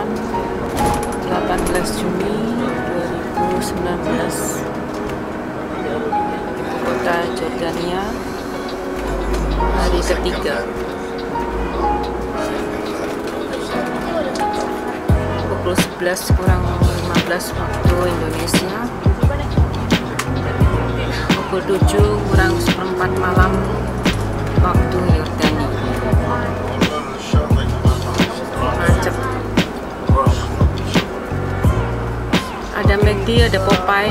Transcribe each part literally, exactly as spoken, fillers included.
Selatan, delapan belas Juni dua ribu sembilan belas, ibu kota Jordania, hari ketiga. Pukul sebelas kurang lima belas waktu Indonesia, pukul tujuh kurang seperempat malam waktu Yordania. Macet. Ada McD, ada Popeye.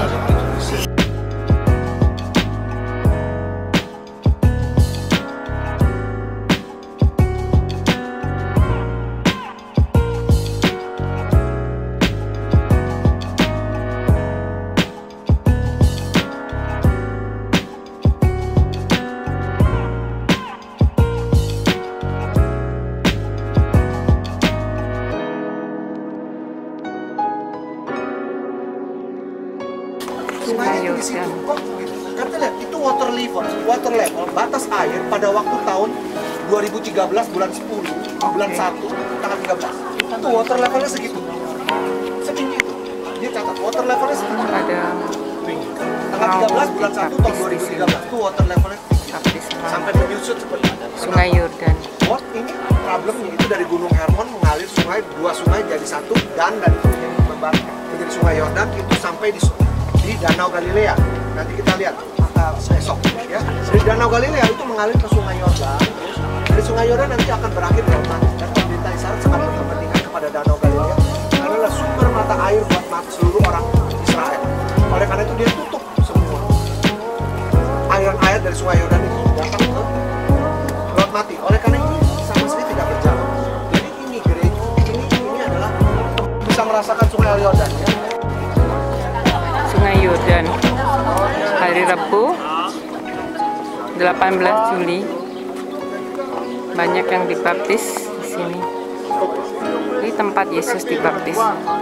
Sungai itu di situ kok gitu. Karena lihat itu water level, water level batas air pada waktu tahun dua ribu tiga belas bulan sepuluh, bulan satu tanggal tiga belas. Itu water levelnya segitu. Setinggi itu. Dia catat water levelnya segitu. Ada tanggal tiga belas bulan satu tahun dua ribu tiga belas itu water levelnya segitu. Sampai menyusut seperti itu. Sungai Yordan. What ini problemnya itu dari Gunung Hermon mengalir sungai, dua sungai jadi satu, dan dari menjadi sungai Yordan itu sampai di di Danau Galilea. Nanti kita lihat uh, esok ya. Dari Danau Galilea itu mengalir ke Sungai Yordan. Terus dari Sungai Yordan nanti akan berakhir di Laut. Dan pemerintah Israel sangat berkepentingan kepada Danau Galilea karena adalah sumber mata air buat seluruh orang Israel. Oleh karena itu dia tutup semua air-air dari Sungai Yordan itu datang ke Laut Mati. Oleh karena ini sama sekali tidak berjalan. Jadi ini gereja ini ini adalah bisa merasakan Sungai Yordan ya. Sungai Yordan, hari Rabu delapan belas Juli, banyak yang dibaptis di sini. Ini tempat Yesus dibaptis.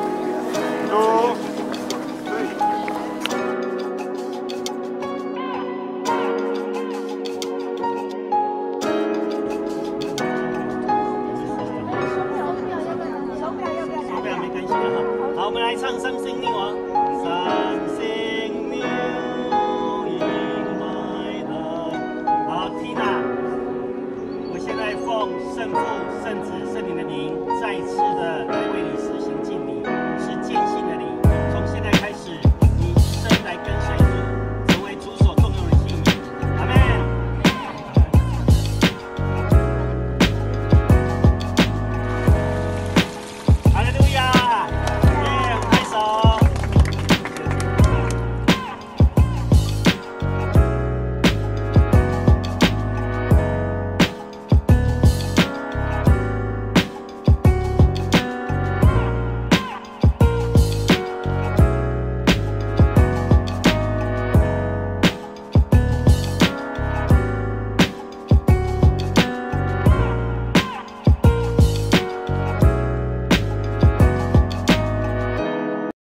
好，我们来唱《伤心令王》。伤心令in my heart。好，缇娜，我现在奉圣父、圣子、圣灵的名，再次的来为你施行敬礼。